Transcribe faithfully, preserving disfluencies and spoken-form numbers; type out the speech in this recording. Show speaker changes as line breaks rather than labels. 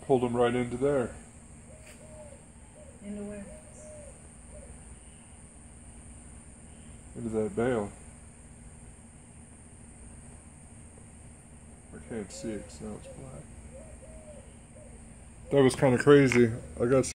Pulled them right into there.
Into where?
Into that bale. I can't see it because now it's black. That was kind of crazy. I got